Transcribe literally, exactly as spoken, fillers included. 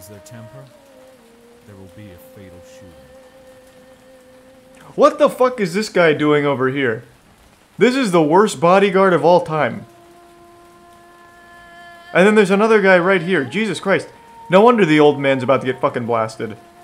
lose their temper, there will be a fatal shooting. What the fuck is this guy doing over here? This is the worst bodyguard of all time. And then there's another guy right here. Jesus Christ. No wonder the old man's about to get fucking blasted.